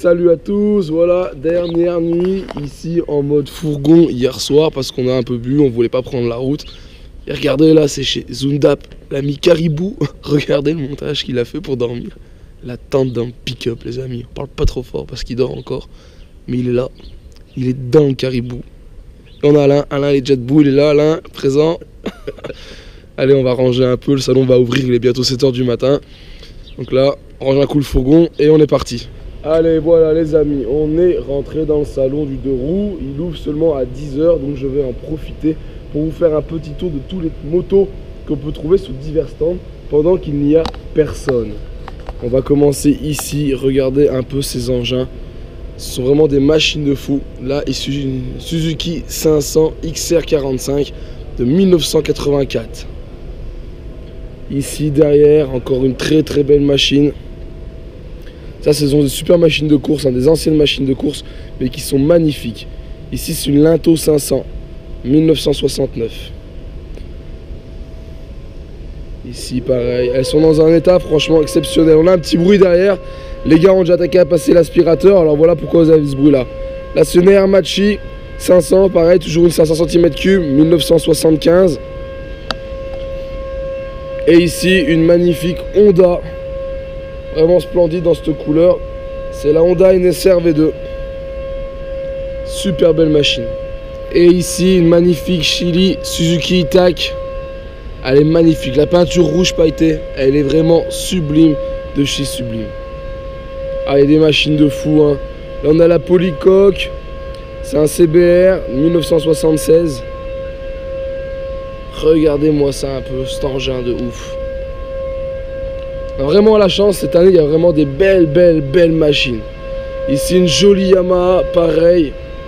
salut à tous, voilà, dernière nuit ici en mode fourgon hier soir parce qu'on a un peu bu, on voulait pas prendre la route. Et regardez là, c'est chez Zundap, l'ami Caribou, regardez le montage qu'il a fait pour dormir. La tente d'un pick-up les amis, on parle pas trop fort parce qu'il dort encore, mais il est là, il est dans le Caribou. Et on a Alain il est déjà debout, il est là, Alain, présent. Allez, on va ranger un peu, le salon va ouvrir, il est bientôt 7 h du matin. Donc là, on range un coup le fourgon et on est parti. Allez, voilà les amis, on est rentré dans le salon du 2 roues. Il ouvre seulement à 10 h, donc je vais en profiter pour vous faire un petit tour de tous les motos qu'on peut trouver sous divers stands pendant qu'il n'y a personne. On va commencer ici, regardez un peu ces engins. Ce sont vraiment des machines de fou. Là, il s'agit d'une Suzuki 500 XR45 de 1984. Ici derrière, encore une très belle machine. Ça, ce sont des super machines de course, hein, des anciennes machines de course, mais qui sont magnifiques. Ici, c'est une Linto 500, 1969. Ici, pareil. Elles sont dans un état franchement exceptionnel. On a un petit bruit derrière. Les gars ont déjà attaqué à passer l'aspirateur. Alors voilà pourquoi vous avez ce bruit-là. Là, c'est une Airmachi 500, pareil, toujours une 500 cm3, 1975. Et ici, une magnifique Honda, vraiment splendide dans cette couleur. C'est la Honda NSR V2. Super belle machine. Et ici, une magnifique Chili Suzuki Itac. Elle est magnifique. La peinture rouge pailletée, elle est vraiment sublime de chez Sublime. Ah, il y a des machines de fou, hein. Là, on a la Polycoque. C'est un CBR 1976. Regardez-moi ça un peu, cet engin de ouf. On a vraiment la chance, cette année, il y a vraiment des belles machines. Ici, une jolie Yamaha, pareil.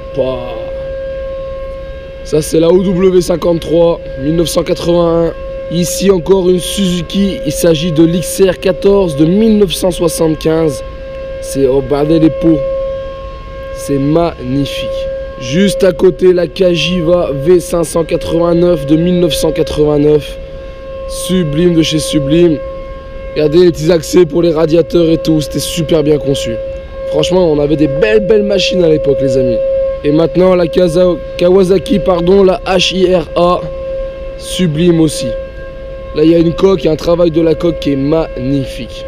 Ça, c'est la OW53, 1981. Ici, encore une Suzuki. Il s'agit de l'XR14 de 1975. C'est au bardel les pots. C'est magnifique. Juste à côté, la Cagiva V589 de 1989. Sublime de chez Sublime. Regardez les petits accès pour les radiateurs et tout. C'était super bien conçu. Franchement, on avait des belles machines à l'époque, les amis. Et maintenant, la Kawasaki, la HIRA. Sublime aussi. Là, il y a une coque, il y a un travail de la coque qui est magnifique.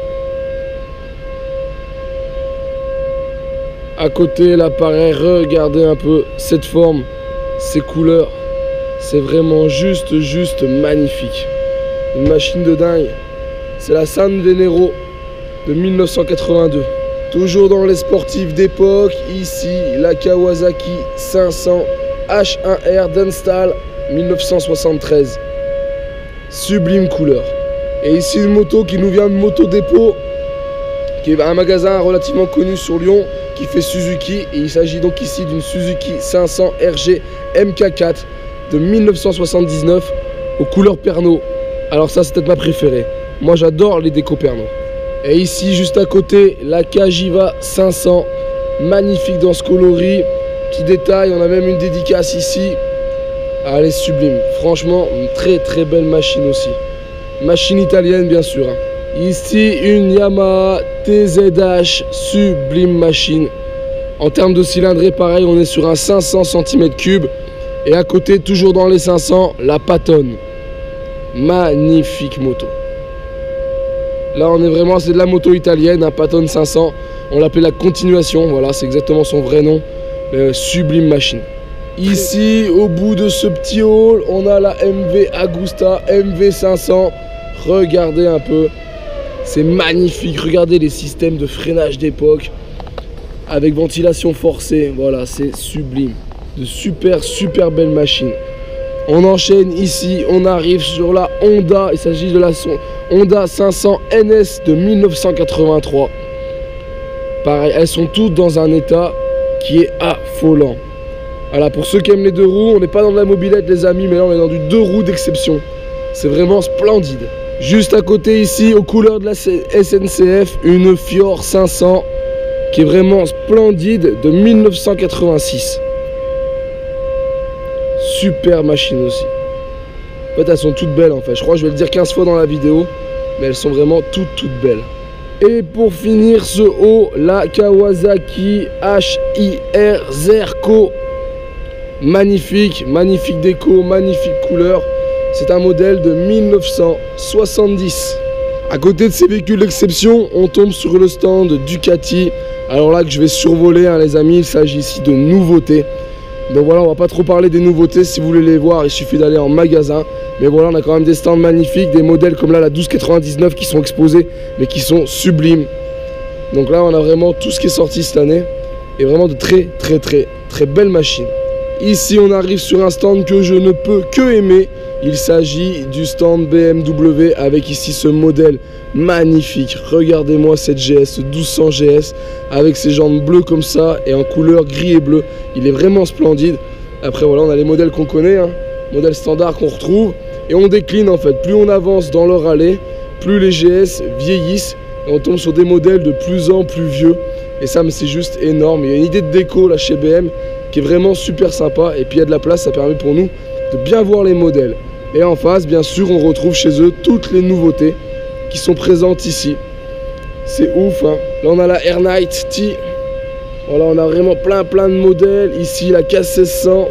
À côté, là, pareil, regardez un peu cette forme, ces couleurs. C'est vraiment juste magnifique. Une machine de dingue. C'est la San Venero de 1982. Toujours dans les sportifs d'époque. Ici, la Kawasaki 500 H1R Dunstal 1973. Sublime couleur. Et ici, une moto qui nous vient de Moto Dépôt, qui est un magasin relativement connu sur Lyon, qui fait Suzuki, et il s'agit donc ici d'une Suzuki 500 RG MK4 de 1979 aux couleurs Pernod. Alors ça, c'est peut-être ma préférée. Moi, j'adore les décos Pernod. Et ici, juste à côté, la Cagiva 500, magnifique dans ce coloris. Petit détail, on a même une dédicace ici. Ah, elle est sublime. Franchement, une très belle machine aussi. Machine italienne, bien sûr. Ici, une Yamaha TZH, sublime machine. En termes de cylindrée, pareil, on est sur un 500 cm3. Et à côté, toujours dans les 500, la Patton. Magnifique moto. Là, on est vraiment, c'est de la moto italienne, un Patton 500. On l'appelle la continuation, voilà, c'est exactement son vrai nom. Sublime machine. Ici, au bout de ce petit hall, on a la MV Agusta MV500. Regardez un peu. C'est magnifique, regardez les systèmes de freinage d'époque avec ventilation forcée, voilà, c'est sublime. De super belles machines. On enchaîne ici, on arrive sur la Honda, il s'agit de la Honda 500 NS de 1983. Pareil, elles sont toutes dans un état qui est affolant. Voilà, pour ceux qui aiment les deux roues, on n'est pas dans de la mobilette les amis, mais là on est dans du deux roues d'exception. C'est vraiment splendide. Juste à côté ici, aux couleurs de la SNCF, une Fior 500 qui est vraiment splendide de 1986. Super machine aussi. En fait, elles sont toutes belles en fait. Je crois que je vais le dire 15 fois dans la vidéo, mais elles sont vraiment toutes belles. Et pour finir ce haut, la Kawasaki HIR Zerco. Magnifique, magnifique déco, magnifique couleur. C'est un modèle de 1970. À côté de ces véhicules d'exception, on tombe sur le stand Ducati. Alors là que je vais survoler, hein, les amis, il s'agit ici de nouveautés. Donc voilà, on va pas trop parler des nouveautés. Si vous voulez les voir, il suffit d'aller en magasin. Mais voilà, on a quand même des stands magnifiques, des modèles comme là la 1299 qui sont exposés, mais qui sont sublimes. Donc là, on a vraiment tout ce qui est sorti cette année. Et vraiment de très belles machines. Ici, on arrive sur un stand que je ne peux que aimer. Il s'agit du stand BMW avec ici ce modèle magnifique. Regardez-moi cette GS, ce 1200 GS avec ses jantes bleues comme ça et en couleur gris et bleu. Il est vraiment splendide. Après, voilà, on a les modèles qu'on connaît, hein, modèles standards qu'on retrouve. Et on décline en fait. Plus on avance dans leur allée, plus les GS vieillissent. Et on tombe sur des modèles de plus en plus vieux. Et ça, mais c'est juste énorme. Il y a une idée de déco là chez BM qui est vraiment super sympa. Et puis il y a de la place, ça permet pour nous de bien voir les modèles. Et en face, bien sûr, on retrouve chez eux toutes les nouveautés qui sont présentes ici. C'est ouf, hein. Là, on a la Air Knight T. Voilà, on a vraiment plein de modèles. Ici, la K1600.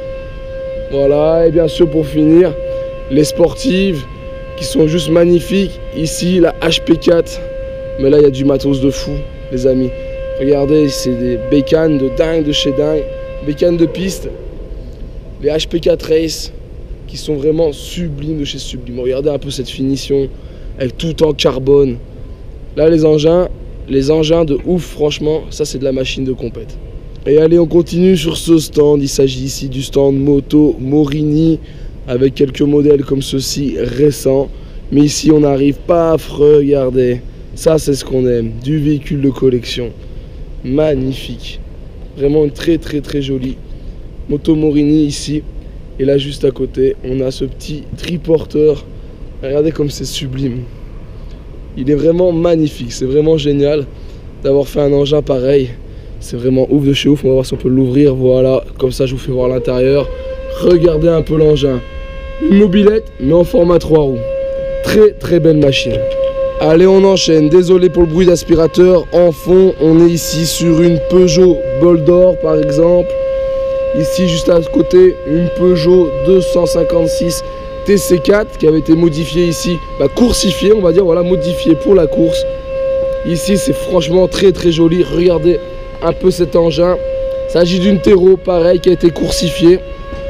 Voilà, et bien sûr, pour finir, les sportives qui sont juste magnifiques. Ici, la HP4. Mais là, il y a du matos de fou, les amis. Regardez, c'est des bécanes de dingue de chez dingue. Bécanes de piste. Les HP4 Race qui sont vraiment sublimes de chez sublime. Regardez un peu cette finition avec tout en carbone. Là, les engins de ouf, franchement, ça c'est de la machine de compète. Et allez, on continue sur ce stand. Il s'agit ici du stand Moto Morini avec quelques modèles comme ceci récents. Mais ici, on arrive, paf, regardez. Ça, c'est ce qu'on aime, du véhicule de collection. Magnifique. Vraiment une très jolie Moto Morini ici. Et là, juste à côté, on a ce petit triporteur. Regardez comme c'est sublime. Il est vraiment magnifique. C'est vraiment génial d'avoir fait un engin pareil. C'est vraiment ouf de chez ouf. On va voir si on peut l'ouvrir. Voilà, comme ça, je vous fais voir l'intérieur. Regardez un peu l'engin. Une mobilette, mais en format 3 roues. Très belle machine. Allez, on enchaîne. Désolé pour le bruit d'aspirateur. En fond, on est ici sur une Peugeot Bol d'Or, par exemple. Ici, juste à côté, une Peugeot 256 TC4 qui avait été modifiée ici, coursifiée, on va dire, voilà, modifiée pour la course. Ici, c'est franchement très joli. Regardez un peu cet engin. Il s'agit d'une Tero, pareil, qui a été coursifiée.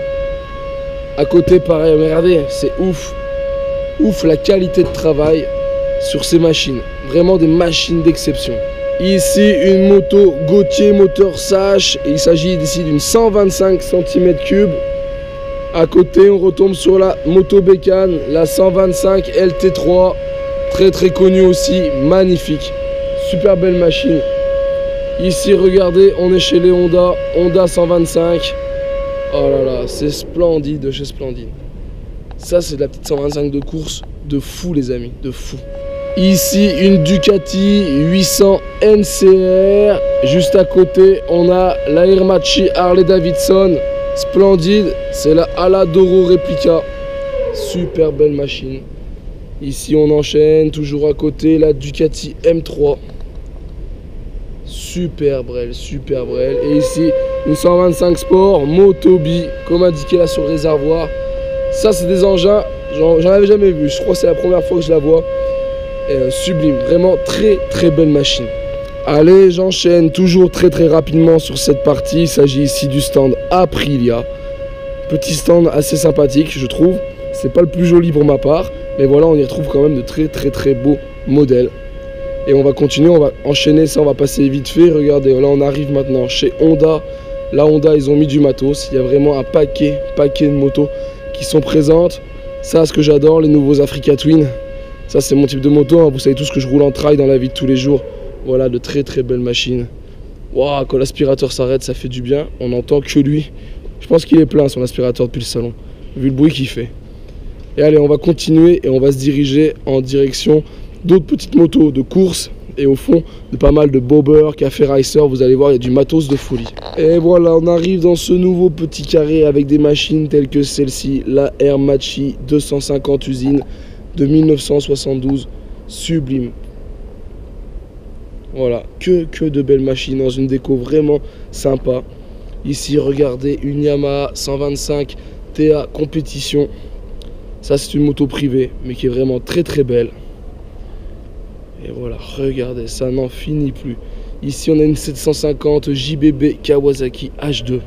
À côté, pareil, regardez, c'est ouf. Ouf la qualité de travail sur ces machines. Vraiment des machines d'exception. Ici, une moto Gautier moteur Sage. Il s'agit ici d'une 125 cm3. À côté, on retombe sur la moto bécane, la 125 LT3. Très connue aussi, magnifique. Super belle machine. Ici, regardez, on est chez les Honda 125. Oh là là, c'est splendide de chez Splendide. Ça, c'est de la petite 125 de course de fou, les amis, de fou. Ici, une Ducati 800 NCR. Juste à côté, on a la Ermachi Harley Davidson. Splendide, c'est la Aladoro Replica. Super belle machine. Ici, on enchaîne. Toujours à côté, la Ducati M3. Super brel. Et ici, une 125 Sport Motobi, comme indiqué là sur le réservoir. Ça, c'est des engins, j'en avais jamais vu. Je crois que c'est la première fois que je la vois. Sublime, vraiment très belle machine. Allez, j'enchaîne toujours très rapidement sur cette partie. Il s'agit ici du stand Aprilia. Petit stand assez sympathique, je trouve. C'est pas le plus joli pour ma part, mais voilà, on y retrouve quand même de très beaux modèles. Et on va continuer, on va enchaîner ça, on va passer vite fait. Regardez, là on arrive maintenant chez Honda. Là, Honda, ils ont mis du matos. Il y a vraiment un paquet de motos qui sont présentes. Ça, ce que j'adore, les nouveaux Africa Twin. Ça, c'est mon type de moto, hein. Vous savez tout ce que je roule en trail dans la vie de tous les jours. Voilà, de très belles machines. Waouh, quand l'aspirateur s'arrête, ça fait du bien. On n'entend que lui. Je pense qu'il est plein, son aspirateur, depuis le salon, vu le bruit qu'il fait. Et allez, on va continuer et on va se diriger en direction d'autres petites motos de course. Et au fond, de pas mal de bobbers, café racer. Vous allez voir, il y a du matos de folie. Et voilà, on arrive dans ce nouveau petit carré avec des machines telles que celle-ci, la Ermachi 250 usine de 1972, sublime. Voilà, que de belles machines dans une déco vraiment sympa. Ici, regardez, une Yamaha 125 TA compétition. Ça, c'est une moto privée, mais qui est vraiment très très belle. Et voilà, regardez, ça n'en finit plus. Ici, on a une 750 JBB Kawasaki H2.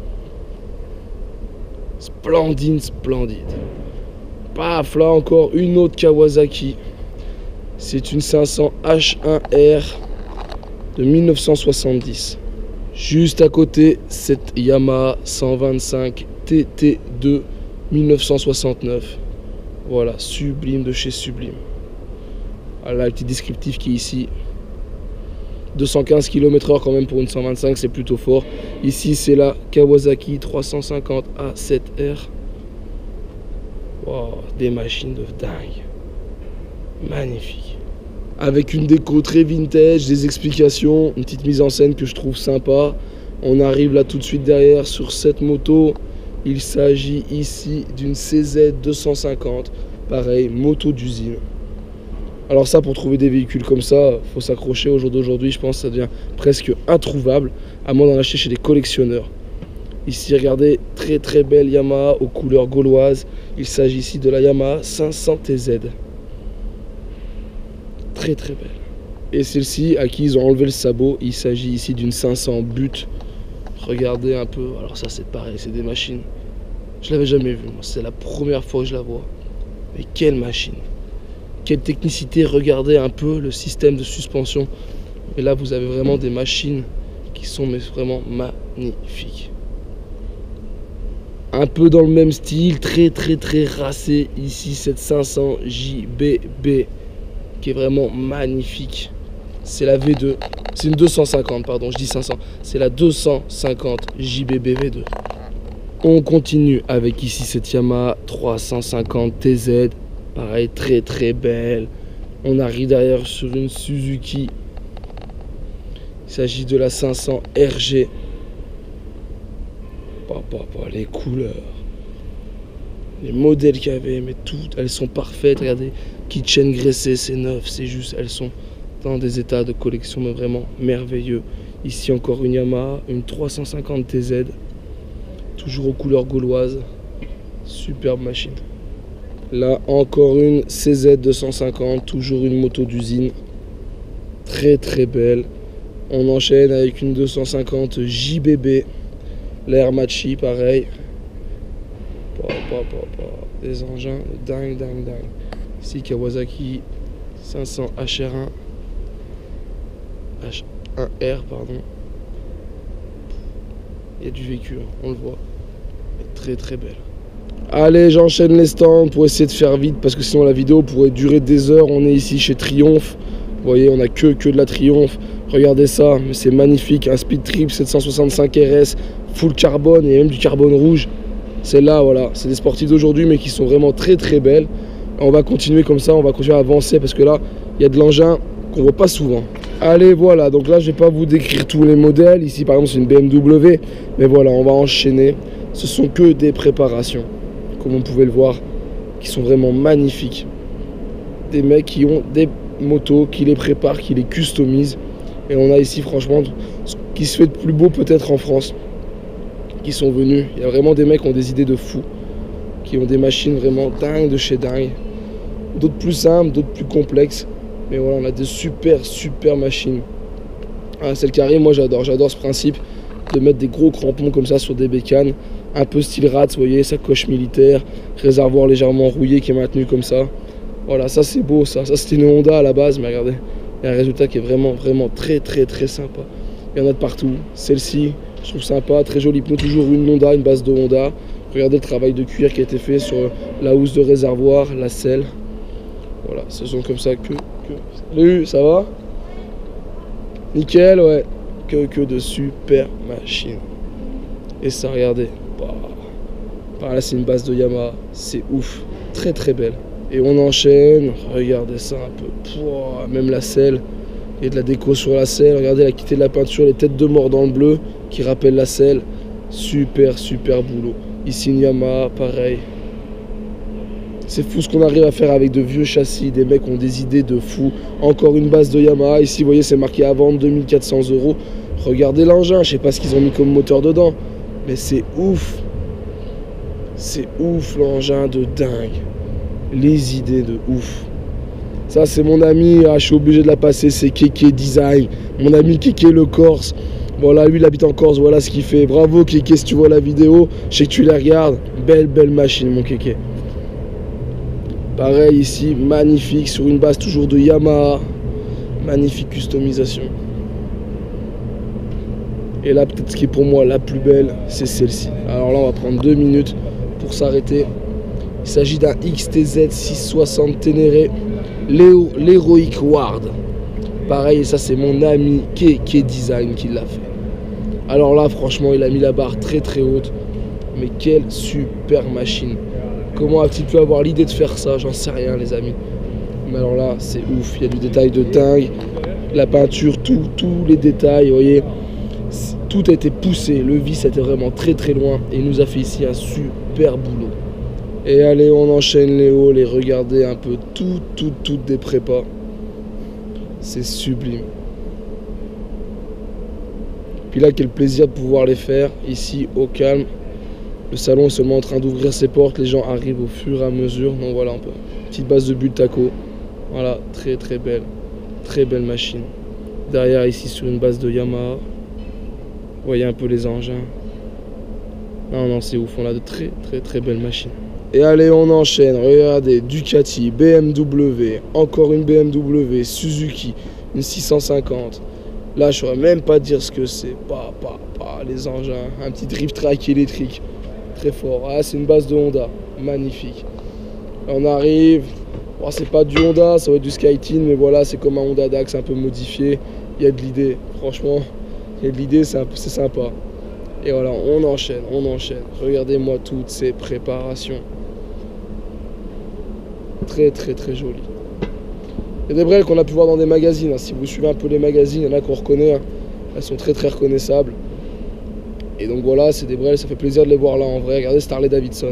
Splendide, splendide. Paf, là encore, une autre Kawasaki. C'est une 500 H1R de 1970. Juste à côté, cette Yamaha 125 TT2 1969. Voilà, sublime de chez sublime. Voilà le petit descriptif qui est ici. 215 km/h quand même pour une 125, c'est plutôt fort. Ici, c'est la Kawasaki 350 A7R. Wow, des machines de dingue. Magnifique. Avec une déco très vintage, des explications, une petite mise en scène que je trouve sympa. On arrive là tout de suite derrière sur cette moto. Il s'agit ici d'une CZ 250. Pareil, moto d'usine. Alors ça, pour trouver des véhicules comme ça, faut s'accrocher. Au jour d'aujourd'hui, je pense que ça devient presque introuvable, à moins d'en acheter chez des collectionneurs. Ici, regardez, très très belle Yamaha aux couleurs gauloises. Il s'agit ici de la Yamaha 500 TZ. Très très belle. Et celle-ci, à qui ils ont enlevé le sabot, il s'agit ici d'une 500 but. Regardez un peu, alors ça c'est pareil, c'est des machines. Je l'avais jamais vu, moi, c'est la première fois que je la vois. Mais quelle machine! Quelle technicité, regardez un peu le système de suspension. Et là, vous avez vraiment des machines qui sont mais vraiment magnifiques. Un peu dans le même style, très très très racé. Ici, cette 500 JBB qui est vraiment magnifique. C'est la V2. C'est une 250, pardon, je dis 500. C'est la 250 JBB V2. On continue avec ici cette Yamaha 350 TZ. Pareil, très très belle. On arrive derrière sur une Suzuki. Il s'agit de la 500 RG. Les couleurs. Les modèles qu'il y avait, mais toutes, elles sont parfaites. Regardez, kitchen graissé, c'est neuf, c'est juste, elles sont dans des états de collection, mais vraiment merveilleux. Ici encore une Yamaha, une 350 TZ. Toujours aux couleurs gauloises. Superbe machine. Là, encore une CZ 250, toujours une moto d'usine. Très très belle. On enchaîne avec une 250 JBB. L'air Machi, pareil. Des engins dingue. Ici, Kawasaki 500 HR1. H1R, pardon. Il y a du véhicule, on le voit. Très très belle. Allez, j'enchaîne les stands pour essayer de faire vite parce que sinon la vidéo pourrait durer des heures. On est ici chez Triumph. Vous voyez, on a que de la Triumph. Regardez ça, mais c'est magnifique. Un Speed Trip 765 RS, full carbone et même du carbone rouge. Celle-là, voilà, c'est des sportifs d'aujourd'hui mais qui sont vraiment très très belles. On va continuer comme ça, on va continuer à avancer parce que là, il y a de l'engin qu'on voit pas souvent. Allez, voilà, donc là, je vais pas vous décrire tous les modèles. Ici, par exemple, c'est une BMW. Mais voilà, on va enchaîner. Ce sont que des préparations, comme vous pouvez le voir, qui sont vraiment magnifiques. Des mecs qui ont des motos, qui les préparent, qui les customisent. Et on a ici, franchement, ce qui se fait de plus beau peut-être en France, qui sont venus. Il y a vraiment des mecs qui ont des idées de fous, qui ont des machines vraiment dingues de chez dingue. D'autres plus simples, d'autres plus complexes. Mais voilà, on a des super machines. Ah, celle carré, moi j'adore ce principe de mettre des gros crampons comme ça sur des bécanes. Un peu style Rats, vous voyez, sacoche militaire, réservoir légèrement rouillé qui est maintenu comme ça. Voilà, ça c'est beau ça. Ça c'était une Honda à la base, mais regardez, il y a un résultat qui est vraiment très sympa. Il y en a de partout. Celle-ci, je trouve sympa, très jolie pneu, toujours une Honda, une base de Honda. Regardez le travail de cuir qui a été fait sur la housse de réservoir, la selle. Voilà, ce sont comme ça que... Salut, ça va? Nickel, ouais. Que de super machines. Et ça, regardez. Par là, c'est une base de Yamaha. C'est ouf. Très belle. Et on enchaîne. Regardez ça un peu. Même la selle. Il y a de la déco sur la selle. Regardez la qualité de la peinture. Les têtes de mort dans le bleu qui rappellent la selle. Super boulot. Ici, une Yamaha, pareil. C'est fou ce qu'on arrive à faire avec de vieux châssis. Des mecs ont des idées de fou. Encore une base de Yamaha. Ici, vous voyez, c'est marqué à vendre 2400 €. Regardez l'engin. Je sais pas ce qu'ils ont mis comme moteur dedans. Mais c'est ouf. C'est ouf l'engin de dingue. Les idées de ouf. Ça, c'est mon ami. Ah, je suis obligé de la passer. C'est Keke Design. Mon ami Keke le Corse. Voilà, lui, il habite en Corse. Voilà ce qu'il fait. Bravo, Keke, si tu vois la vidéo. Je sais que tu la regardes. Belle machine, mon Keke. Pareil ici, magnifique, sur une base toujours de Yamaha. Magnifique customisation. Et là, peut-être ce qui est pour moi la plus belle, c'est celle-ci. Alors là, on va prendre 2 minutes pour s'arrêter. Il s'agit d'un XTZ 660 Ténéré, l'Heroic Ward. Pareil, et ça, c'est mon ami Keke Design qui l'a fait. Alors là, franchement, il a mis la barre très haute. Mais quelle super machine. Comment a-t-il pu avoir l'idée de faire ça? J'en sais rien, les amis. Mais alors là, c'est ouf. Il y a du détail de dingue. La peinture, tous les détails, vous voyez. Tout a été poussé. Le vis était vraiment très loin. Et il nous a fait ici un super boulot. Et allez, on enchaîne les hauts, les regarder un peu. Toutes des prépas. C'est sublime. Puis là, quel plaisir de pouvoir les faire ici au calme. Le salon est seulement en train d'ouvrir ses portes, les gens arrivent au fur et à mesure. Donc voilà un peu. Petite base de Bultaco. Voilà, très belle. Très belle machine. Derrière ici sur une base de Yamaha. Vous voyez un peu les engins. Non, c'est ouf, on a de très belles machines. Et allez, on enchaîne. Regardez, Ducati, BMW, encore une BMW, Suzuki, une 650. Là, je ne saurais même pas dire ce que c'est. Les engins. Un petit drift track électrique. Très fort. Ah, c'est une base de Honda. Magnifique. Là, on arrive. Bon, c'est pas du Honda, ça va être du Skyteam, mais voilà, c'est comme un Honda Dax un peu modifié. Il y a de l'idée. Franchement, il y a de l'idée, c'est sympa. Et voilà, on enchaîne. Regardez-moi toutes ces préparations. Très jolies. Il y a des brels qu'on a pu voir dans des magazines. Hein. Si vous suivez un peu les magazines, il y en a qu'on reconnaît. Hein. Elles sont très reconnaissables. Et donc voilà, c'est des brels, ça fait plaisir de les voir là en vrai. Regardez Harley Davidson.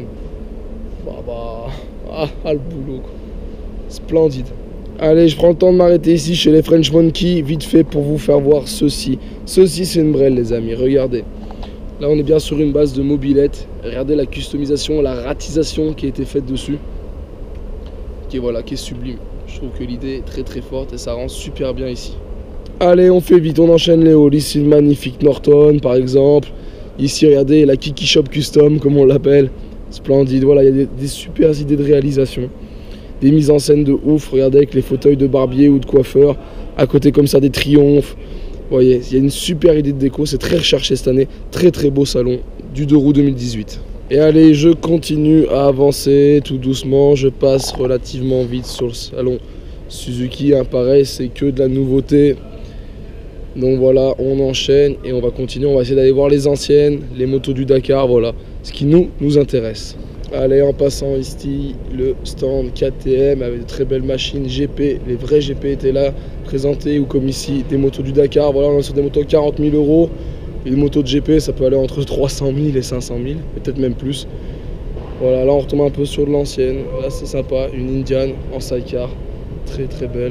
Le boulot quoi. Splendide. Allez, je prends le temps de m'arrêter ici chez les French Monkey, vite fait pour vous faire voir ceci. Ceci, c'est une brelle les amis, regardez. Là, on est bien sur une base de mobilette. Regardez la customisation, la ratisation qui a été faite dessus. Qui est sublime. Je trouve que l'idée est très forte et ça rend super bien ici. Allez, on fait vite, on enchaîne les halls. Ici, une magnifique Norton, par exemple. Ici, regardez, la Kiki Shop Custom, comme on l'appelle. Splendide. Voilà, il y a des super idées de réalisation. Des mises en scène de ouf. Regardez, avec les fauteuils de barbier ou de coiffeur. À côté, comme ça, des triomphes. Vous voyez, il y a une super idée de déco. C'est très recherché cette année. Très beau salon du 2 août 2018. Et allez, je continue à avancer tout doucement. Je passe relativement vite sur le salon Suzuki. Hein, pareil, c'est que de la nouveauté. Donc voilà, on enchaîne et on va continuer. On va essayer d'aller voir les anciennes, les motos du Dakar, voilà, ce qui nous intéresse. Allez, en passant ici, le stand KTM avec de très belles machines GP. Les vrais GP étaient là, présentés, ou comme ici, des motos du Dakar. Voilà, on est sur des motos 40 000 €. Et les motos de GP, ça peut aller entre 300 000 et 500 000, peut-être même plus. Voilà, là on retombe un peu sur de l'ancienne. Là c'est sympa, une Indian en sidecar, très belle.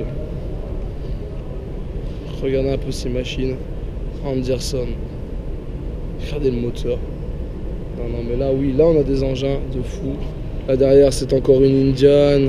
Regardez un peu ces machines. Anderson. Regardez le moteur. Non mais là oui, là on a des engins de fou. Là derrière c'est encore une Indian.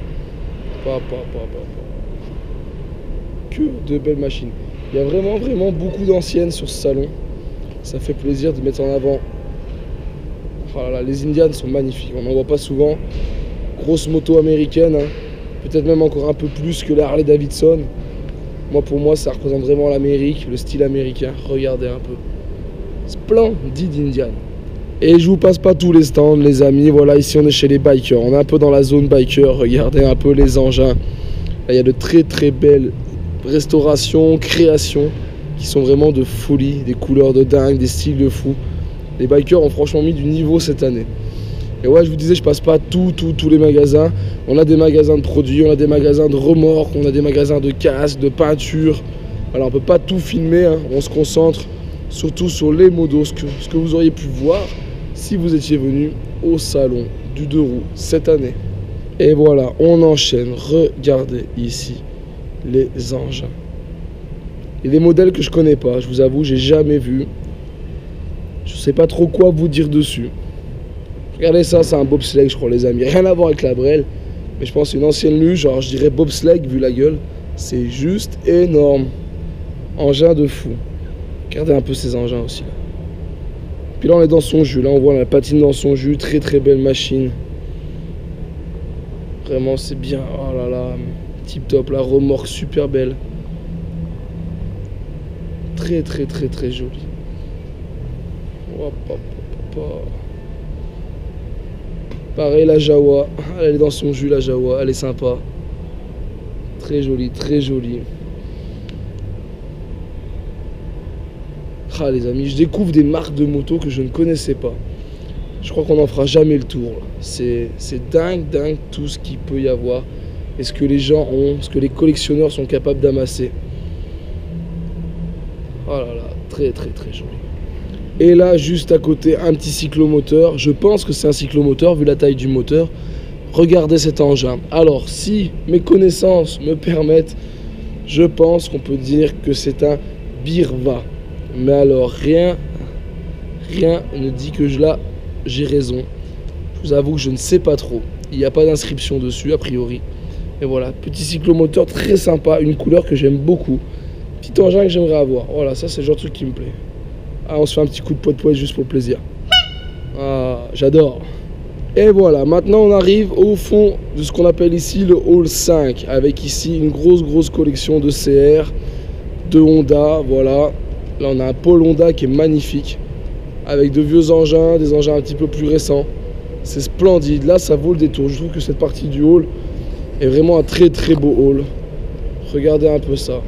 Que de belles machines. Il y a vraiment beaucoup d'anciennes sur ce salon. Ça fait plaisir de mettre en avant. Oh là là, les Indians sont magnifiques, on n'en voit pas souvent. Grosse moto américaine, hein. Peut-être même encore un peu plus que la Harley Davidson. Pour moi, ça représente vraiment l'Amérique, le style américain. Regardez un peu. Splendide Indian. Et je vous passe pas tous les stands, les amis. Voilà, ici on est chez les bikers. On est un peu dans la zone biker. Regardez un peu les engins. Là, il y a de très belles restaurations, créations qui sont vraiment de folie. Des couleurs de dingue, des styles de fou. Les bikers ont franchement mis du niveau cette année. Et ouais, je vous disais, je passe pas tous les magasins. On a des magasins de produits, on a des magasins de remorques, on a des magasins de casques, de peinture. Alors on peut pas tout filmer, hein. On se concentre surtout sur les modos, ce que vous auriez pu voir si vous étiez venu au salon du 2 roues cette année. Et voilà, on enchaîne. Regardez ici les engins. Et des modèles que je connais pas, je vous avoue, j'ai jamais vu. Je sais pas trop quoi vous dire dessus. Regardez ça, c'est un bobsleigh, je crois, les amis. Rien à voir avec la Brel, mais je pense que c'est une ancienne luge, genre je dirais bobsleigh vu la gueule. C'est juste énorme. Engin de fou. Regardez un peu ces engins aussi là. Puis là on est dans son jus, là on voit la patine dans son jus, très très belle machine. Vraiment c'est bien, oh là là, tip top, la remorque super belle. Très très très très jolie. Hop, hop, hop, hop. Pareil la Jawa, elle est dans son jus la Jawa, elle est sympa. Très jolie, très jolie. Ah les amis, je découvre des marques de motos que je ne connaissais pas. Je crois qu'on n'en fera jamais le tour. C'est dingue, dingue tout ce qu'il peut y avoir. Et ce que les gens ont, ce que les collectionneurs sont capables d'amasser. Oh là là, très très très joli. Et là, juste à côté, un petit cyclomoteur. Je pense que c'est un cyclomoteur vu la taille du moteur. Regardez cet engin. Alors, si mes connaissances me permettent, je pense qu'on peut dire que c'est un Birva. Mais alors, rien ne dit que j'ai raison. Je vous avoue que je ne sais pas trop. Il n'y a pas d'inscription dessus, a priori. Et voilà, petit cyclomoteur très sympa, une couleur que j'aime beaucoup. Petit engin que j'aimerais avoir. Voilà, ça c'est le genre de truc qui me plaît. Ah, on se fait un petit coup de poète juste pour le plaisir. Ah, j'adore. Et voilà, maintenant on arrive au fond de ce qu'on appelle ici le Hall 5. Avec ici une grosse collection de CR, de Honda, voilà. Là on a un pôle Honda qui est magnifique. Avec de vieux engins, des engins un petit peu plus récents. C'est splendide, là ça vaut le détour. Je trouve que cette partie du hall est vraiment un très très beau hall. Regardez un peu ça.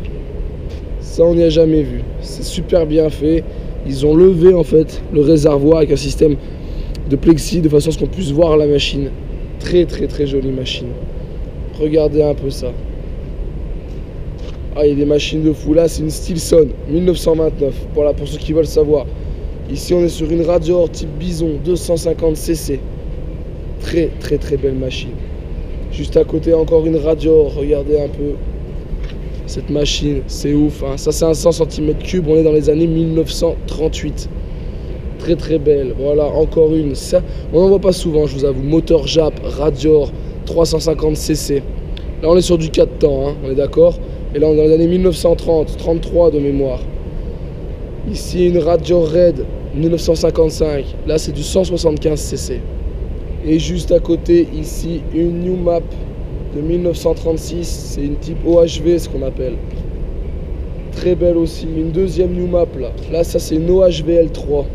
Ça on n'y a jamais vu. C'est super bien fait. Ils ont levé en fait le réservoir avec un système de plexi de façon à ce qu'on puisse voir la machine. Très très très jolie machine. Regardez un peu ça. Ah, il y a des machines de fou. Là c'est une Stilson 1929. Voilà pour ceux qui veulent savoir. Ici on est sur une Radior type Bison 250 cc. Très très très belle machine. Juste à côté encore une Radior. Regardez un peu cette machine, c'est ouf hein. Ça c'est un 100 cm3, on est dans les années 1938. Très très belle. Voilà encore une. Ça, on n'en voit pas souvent, je vous avoue. Moteur Jap, Radior 350 cc. Là on est sur du 4 temps hein, on est d'accord. Et là on est dans les années 1930, 33 de mémoire. Ici une Radior Red 1955. Là c'est du 175 cc. Et juste à côté ici une New Map de 1936. C'est une type OHV ce qu'on appelle. Très belle aussi. Une deuxième New Map là. Là ça c'est une OHV L3.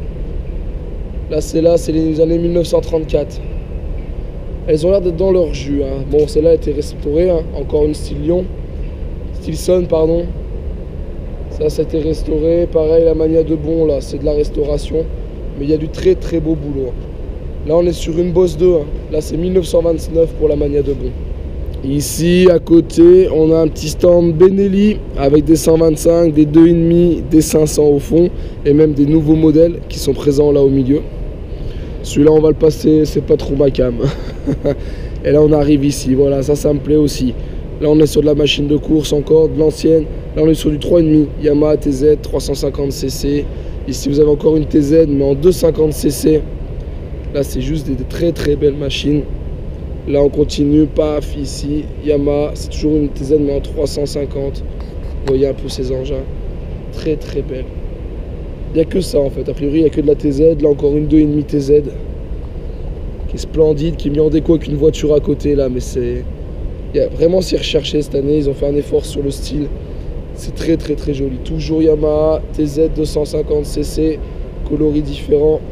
Là c'est les années 1934. Elles ont l'air d'être dans leur jus hein. Bon celle-là a été restaurée hein. Encore une Stilson pardon. Ça a été restauré, pareil la Mania de Bon là, c'est de la restauration, mais il y a du très très beau boulot. Là on est sur une Boss 2, hein. Là c'est 1929 pour la Mania de Bon. Ici à côté on a un petit stand Benelli avec des 125, des 2,5, des 500 au fond, et même des nouveaux modèles qui sont présents là au milieu. Celui-là on va le passer, c'est pas trop ma cam. Et là on arrive ici, voilà ça me plaît aussi. Là on est sur de la machine de course encore, de l'ancienne. Là on est sur du 3,5, Yamaha TZ 350 cc. Ici vous avez encore une TZ mais en 250 cc. Là c'est juste des très très belles machines. Là on continue, paf, ici, Yamaha, c'est toujours une TZ mais en 350. Vous voyez un peu ces engins. Très très belle. Il n'y a que ça en fait, a priori il n'y a que de la TZ. Là encore une 2,5 TZ. Qui est splendide, qui est mis en déco avec une voiture à côté là, mais c'est... Il y a vraiment s'y recherché cette année, ils ont fait un effort sur le style. C'est très très très joli. Toujours Yamaha, TZ 250 cc, coloris différents.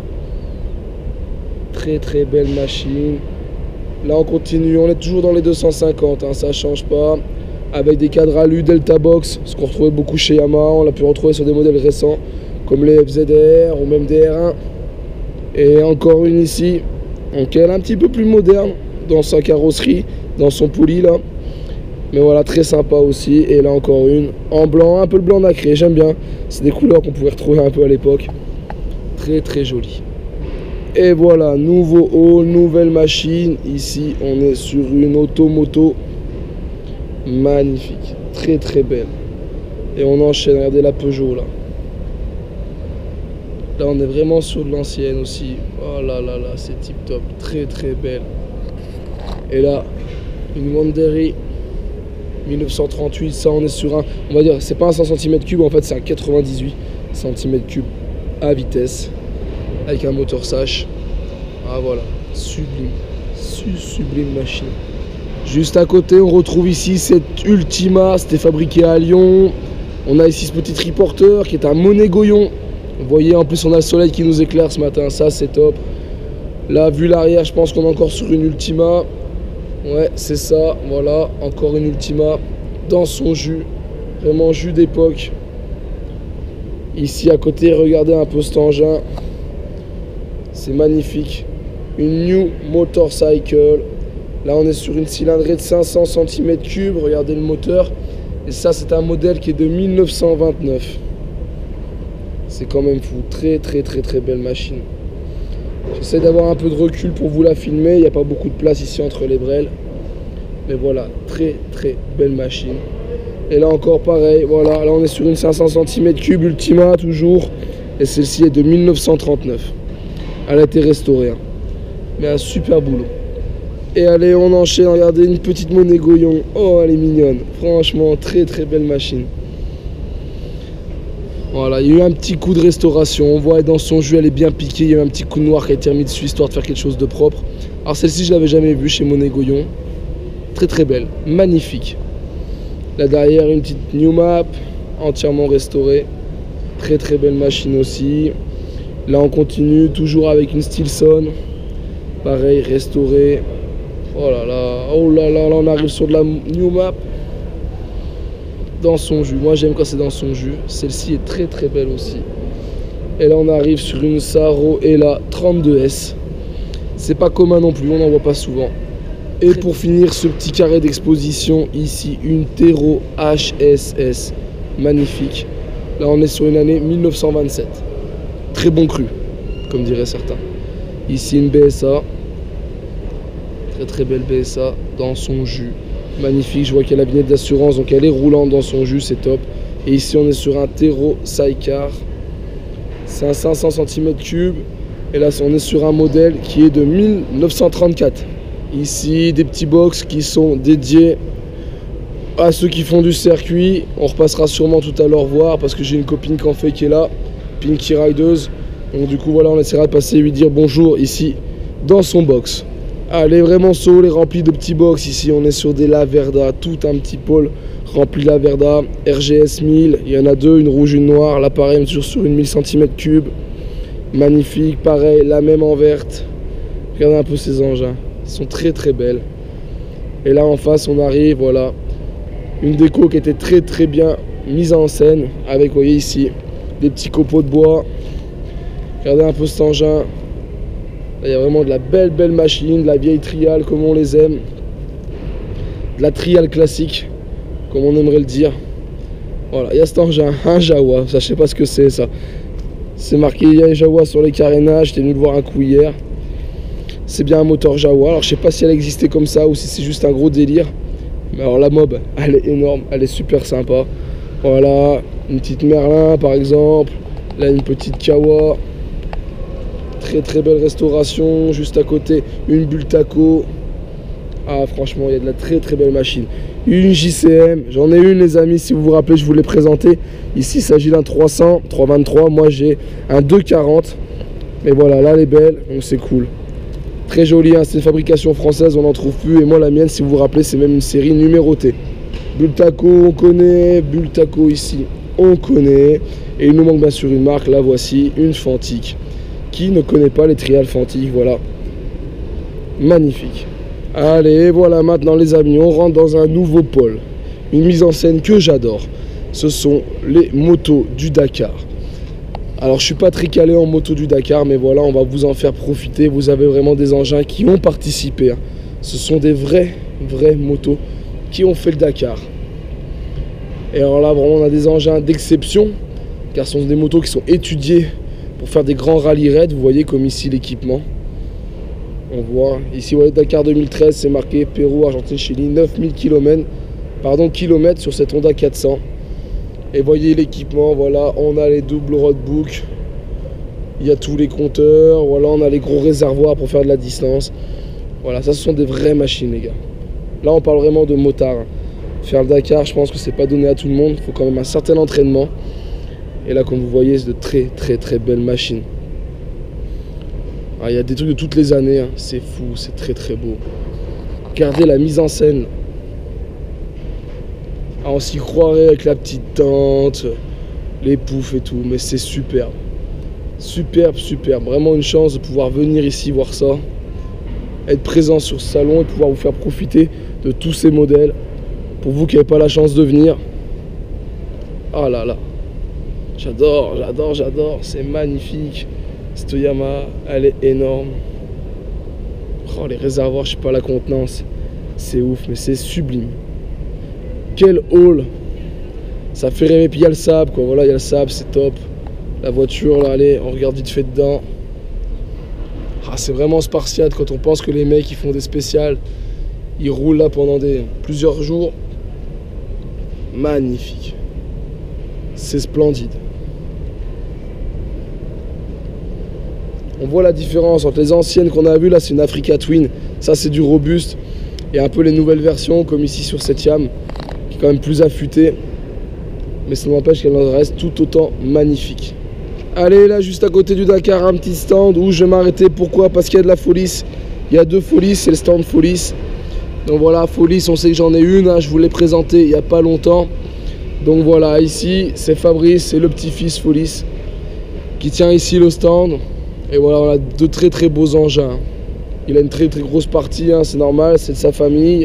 Très très belle machine. Là on continue, on est toujours dans les 250, hein, ça change pas. Avec des cadres alu Delta Box, ce qu'on retrouvait beaucoup chez Yamaha, on l'a pu retrouver sur des modèles récents, comme les FZR ou même des R1. Et encore une ici, donc elle est un petit peu plus moderne dans sa carrosserie, dans son poli là. Mais voilà, très sympa aussi. Et là encore une en blanc, un peu le blanc nacré, j'aime bien. C'est des couleurs qu'on pouvait retrouver un peu à l'époque. Très très joli. Et voilà, nouveau haul, nouvelle machine. Ici, on est sur une automoto magnifique, très très belle. Et on enchaîne, regardez la Peugeot là. Là, on est vraiment sur de l'ancienne aussi. Oh là là là, c'est tip top, très très belle. Et là, une Wandery 1938, ça on est sur un, on va dire, c'est pas un 100 cm3, en fait c'est un 98 cm3 à vitesse, avec un moteur Sash. Ah voilà, sublime, sublime machine. Juste à côté, on retrouve ici cette Ultima, c'était fabriqué à Lyon. On a ici ce petit triporteur qui est un Monégoyon. Vous voyez, en plus on a le soleil qui nous éclaire ce matin, ça c'est top. Là, vu l'arrière, je pense qu'on est encore sur une Ultima. Ouais, c'est ça, voilà, encore une Ultima dans son jus, vraiment jus d'époque. Ici à côté, regardez un peu cet engin, c'est magnifique. Une New Motorcycle. Là, on est sur une cylindrée de 500 cm3, regardez le moteur. Et ça, c'est un modèle qui est de 1929. C'est quand même fou, très belle machine. J'essaie d'avoir un peu de recul pour vous la filmer, il n'y a pas beaucoup de place ici entre les brels. Mais voilà, très belle machine. Et là encore pareil, voilà, là on est sur une 500 cm3 Ultima toujours. Et celle-ci est de 1939. Elle a été restaurée, hein. Mais un super boulot. Et allez, on enchaîne, regardez une petite Monégoyon. Oh, elle est mignonne, franchement, très belle machine. Voilà, il y a eu un petit coup de restauration, on voit dans son jus elle est bien piquée, il y a eu un petit coup de noir qui a été remis dessus histoire de faire quelque chose de propre. Alors celle-ci je l'avais jamais vue chez Monégoyon, très belle, magnifique. Là derrière une petite New Map, entièrement restaurée, très belle machine aussi. Là on continue, toujours avec une Stilson, pareil, restaurée. Oh là là, là on arrive sur de la New Map. Dans son jus, moi j'aime quand c'est dans son jus. Celle-ci est très belle aussi. Et là on arrive sur une Saro Ela 32S. C'est pas commun non plus, on n'en voit pas souvent. Et pour finir ce petit carré d'exposition, ici une Tero HSS, magnifique. Là on est sur une année 1927. Très bon cru, comme diraient certains. Ici une BSA, très belle BSA dans son jus. Magnifique, je vois qu'il y a la vignette d'assurance, donc elle est roulante dans son jus, c'est top. Et ici on est sur un Tero Sidecar, c'est un 500 cm3. Et là on est sur un modèle qui est de 1934. Ici des petits box qui sont dédiés à ceux qui font du circuit. On repassera sûrement tout à l'heure voir parce que j'ai une copine qui en fait qui est là, Pinky Rideuse. Donc du coup voilà, on essaiera de passer et lui dire bonjour ici dans son box. Elle est vraiment saule et remplie de petits box. Ici on est sur des Laverda, tout un petit pôle rempli de Laverda, RGS 1000, il y en a deux, une rouge, une noire. Là pareil on est sur une 1000 cm3, magnifique, pareil, la même en verte. Regardez un peu ces engins, ils sont très belles. Et là en face on arrive, voilà, une déco qui était très bien mise en scène, avec, vous voyez ici, des petits copeaux de bois. Regardez un peu cet engin. Là, il y a vraiment de la belle machine, de la vieille trial comme on les aime. De la trial classique, comme on aimerait le dire. Voilà, il y a cet engin, un Jawa, ça je sais pas ce que c'est ça. C'est marqué il y a Jawa sur les carénages, j'étais venu le voir un coup hier. C'est bien un moteur Jawa, alors je sais pas si elle existait comme ça ou si c'est juste un gros délire. Mais alors la mob, elle est énorme, elle est super sympa. Voilà, une petite Merlin par exemple. Là une petite Kawa. Très belle restauration, juste à côté une Bultaco. Ah franchement il y a de la très belle machine. Une JCM, j'en ai une les amis, si vous vous rappelez je vous l'ai présenté. Ici il s'agit d'un 300, 323, moi j'ai un 240. Mais voilà, là elle est belle, donc c'est cool. Très jolie, hein, c'est une fabrication française, on n'en trouve plus. Et moi la mienne, si vous vous rappelez, c'est même une série numérotée. Bultaco on connaît, Bultaco ici on connaît. Et il nous manque bien sûr une marque, la voici, une Fantique. Qui ne connaît pas les trials Fantique, voilà. Magnifique. Allez, voilà maintenant les amis, on rentre dans un nouveau pôle. Une mise en scène que j'adore. Ce sont les motos du Dakar. Alors je suis pas très calé en moto du Dakar, mais voilà, on va vous en faire profiter. Vous avez vraiment des engins qui ont participé, hein. Ce sont des vraies motos qui ont fait le Dakar. Et alors là, vraiment, on a des engins d'exception, car ce sont des motos qui sont étudiées pour faire des grands rallye raids. Vous voyez comme ici l'équipement. On voit ici, vous voyez, Dakar 2013, c'est marqué Pérou, Argentine, Chili, 9000 kilomètres sur cette Honda 400. Et voyez l'équipement, voilà, on a les doubles roadbooks, il y a tous les compteurs, voilà, on a les gros réservoirs pour faire de la distance. Voilà, ça ce sont des vraies machines les gars. Là on parle vraiment de motard. Faire le Dakar, je pense que c'est pas donné à tout le monde, il faut quand même un certain entraînement. Et là comme vous voyez, c'est de très belles machines. Il y a des trucs de toutes les années, hein. C'est fou, c'est très beau. Regardez la mise en scène. On s'y croirait avec la petite tente, les poufs et tout, mais c'est superbe. Superbe. Vraiment une chance de pouvoir venir ici voir ça, être présent sur ce salon et pouvoir vous faire profiter de tous ces modèles. Pour vous qui n'avez pas la chance de venir. Oh là là. J'adore, c'est magnifique. Cette Yamaha, elle est énorme. Oh, les réservoirs, je sais pas la contenance. C'est ouf, mais c'est sublime. Quel hall. Ça fait rêver. Puis il y a le sable, quoi. Voilà, il y a le sable, c'est top. La voiture, là, allez, on regarde vite fait dedans. Ah, c'est vraiment spartiate quand on pense que les mecs, ils font des spéciales. Ils roulent là pendant plusieurs jours. Magnifique. C'est splendide. On voit la différence entre les anciennes qu'on a vues, là c'est une Africa Twin, ça c'est du robuste, et un peu les nouvelles versions comme ici sur cette Yam, qui est quand même plus affûtée, mais ça n'empêche qu'elle reste tout autant magnifique. Allez, là juste à côté du Dakar, un petit stand où je vais m'arrêter. Pourquoi? Parce qu'il y a de la Folis, il y a deux Folis, c'est le stand Folis. Donc voilà, Folis, on sait que j'en ai une, hein, je vous l'ai présenté il n'y a pas longtemps. Donc voilà, ici c'est Fabrice, c'est le petit-fils Folis qui tient ici le stand. Et voilà, on a de très beaux engins. Il a une très grosse partie, hein, c'est normal, c'est de sa famille.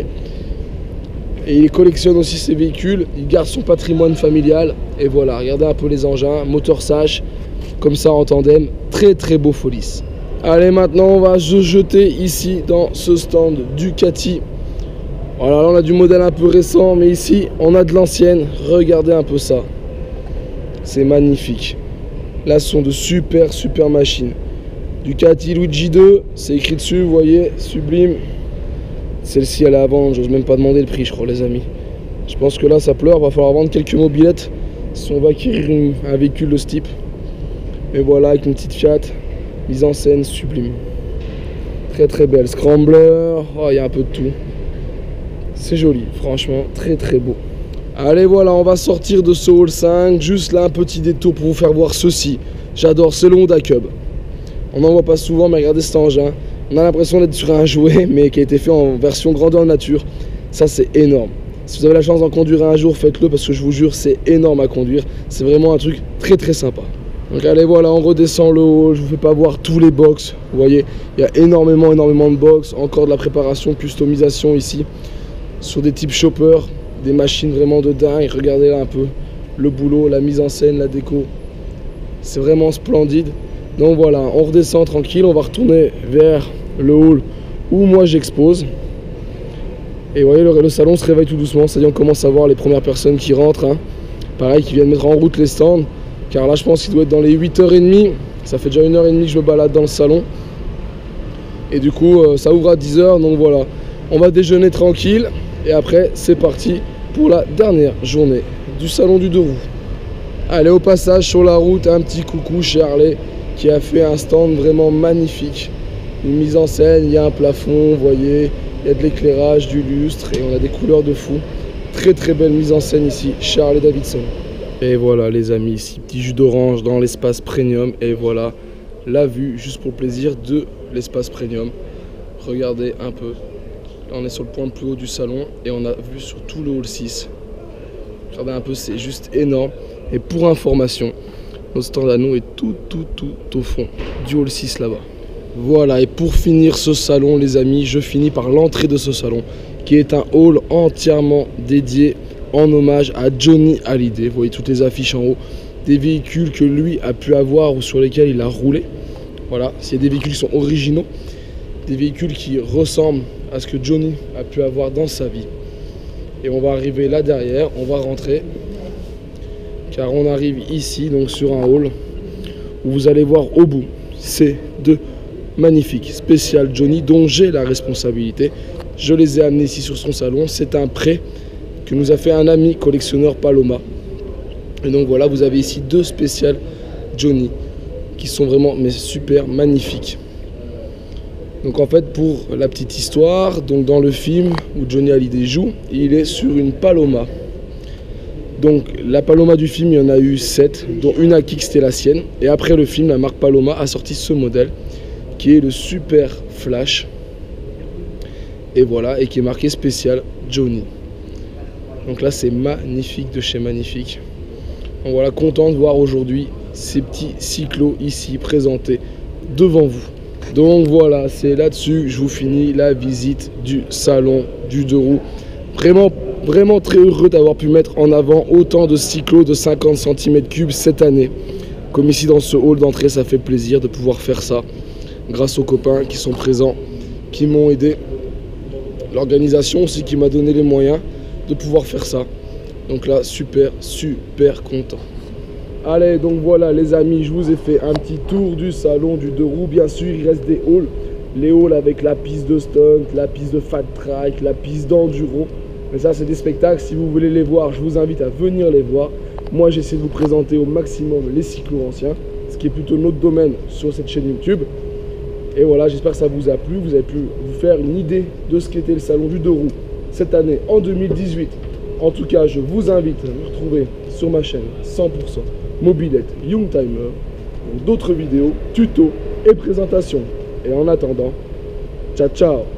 Et il collectionne aussi ses véhicules, il garde son patrimoine familial. Et voilà, regardez un peu les engins, moteur Sach, comme ça en tandem. Très beau Folis. Allez, maintenant on va se jeter ici dans ce stand Ducati. Voilà, là on a du modèle un peu récent, mais ici on a de l'ancienne. Regardez un peu ça. C'est magnifique. Là ce sont de super machines. Ducati Luigi 2, c'est écrit dessus, vous voyez, sublime. Celle-ci elle est à vendre, j'ose même pas demander le prix je crois les amis. Je pense que là ça pleure, va falloir vendre quelques mobilettes si on va acquérir un véhicule de ce type. Mais voilà, avec une petite Fiat, mise en scène sublime. Très belle, scrambler, oh il y a un peu de tout. C'est joli, franchement, très beau. Allez voilà, on va sortir de ce hall 5, juste là un petit détour pour vous faire voir ceci. J'adore, c'est le Honda Cub. On n'en voit pas souvent, mais regardez cet engin. On a l'impression d'être sur un jouet, mais qui a été fait en version grandeur nature. Ça, c'est énorme. Si vous avez la chance d'en conduire un jour, faites-le, parce que je vous jure, c'est énorme à conduire. C'est vraiment un truc très sympa. Donc allez, voilà, on redescend le haut. Je vous fais pas voir tous les box. Vous voyez, il y a énormément de box. Encore de la préparation, customisation ici. Sur des types chopper, des machines vraiment de dingue. Regardez là un peu le boulot, la mise en scène, la déco. C'est vraiment splendide. Donc voilà, on redescend tranquille, on va retourner vers le hall où moi j'expose. Et vous voyez, le salon se réveille tout doucement, c'est-à-dire on commence à voir les premières personnes qui rentrent. Hein. Pareil, qui viennent mettre en route les stands. Car là, je pense qu'il doit être dans les 8h30. Ça fait déjà 1h30 que je me balade dans le salon. Et du coup, ça ouvre à 10h, donc voilà. On va déjeuner tranquille. Et après, c'est parti pour la dernière journée du salon du deux roues. Allez, au passage, sur la route, un petit coucou chez Harley, qui a fait un stand vraiment magnifique. Une mise en scène, il y a un plafond, vous voyez, il y a de l'éclairage, du lustre et on a des couleurs de fou. Très belle mise en scène ici, chez Harley Davidson. Et voilà les amis, ici, petit jus d'orange dans l'espace premium. Et voilà la vue, juste pour le plaisir, de l'espace premium. Regardez un peu. Là on est sur le point le plus haut du salon et on a vu sur tout le hall 6. Regardez un peu, c'est juste énorme. Et pour information, notre stand à nous est tout au fond du hall 6 là-bas. Voilà, et pour finir ce salon les amis, je finis par l'entrée de ce salon qui est un hall entièrement dédié en hommage à Johnny Hallyday. Vous voyez toutes les affiches en haut, des véhicules que lui a pu avoir ou sur lesquels il a roulé. Voilà, s'il y a des véhicules qui sont originaux, des véhicules qui ressemblent à ce que Johnny a pu avoir dans sa vie. Et on va arriver là derrière, on va rentrer, car on arrive ici donc sur un hall où vous allez voir au bout ces deux magnifiques spéciales Johnny dont j'ai la responsabilité. Je les ai amenés ici sur son salon. C'est un prêt que nous a fait un ami collectionneur Paloma. Et donc voilà, vous avez ici deux spéciales Johnny qui sont vraiment mais super magnifiques. Donc en fait, pour la petite histoire, donc dans le film où Johnny Hallyday joue, il est sur une Paloma. Donc la Paloma du film, il y en a eu 7, dont une à Kik, c'était la sienne. Et après le film, la marque Paloma a sorti ce modèle qui est le Super Flash. Et voilà, et qui est marqué spécial Johnny. Donc là, c'est magnifique de chez magnifique. Donc voilà, content de voir aujourd'hui ces petits cyclos ici présentés devant vous. Donc voilà, c'est là-dessus que je vous finis la visite du salon du 2 roues. Vraiment très heureux d'avoir pu mettre en avant autant de cyclos de 50 cm3 cette année. Comme ici dans ce hall d'entrée, ça fait plaisir de pouvoir faire ça. Grâce aux copains qui sont présents, qui m'ont aidé. L'organisation aussi qui m'a donné les moyens de pouvoir faire ça. Donc là, super content. Allez, donc voilà les amis, je vous ai fait un petit tour du salon du 2 roues. Bien sûr, il reste des halls. Les halls avec la piste de stunt, la piste de fat track, la piste d'enduro. Mais ça, c'est des spectacles. Si vous voulez les voir, je vous invite à venir les voir. Moi, j'essaie de vous présenter au maximum les cyclos anciens, ce qui est plutôt notre domaine sur cette chaîne YouTube. Et voilà, j'espère que ça vous a plu. Vous avez pu vous faire une idée de ce qu'était le salon du 2 roues cette année, en 2018. En tout cas, je vous invite à me retrouver sur ma chaîne 100% Mobilette Youngtimer pour d'autres vidéos, tutos et présentations. Et en attendant, ciao ciao!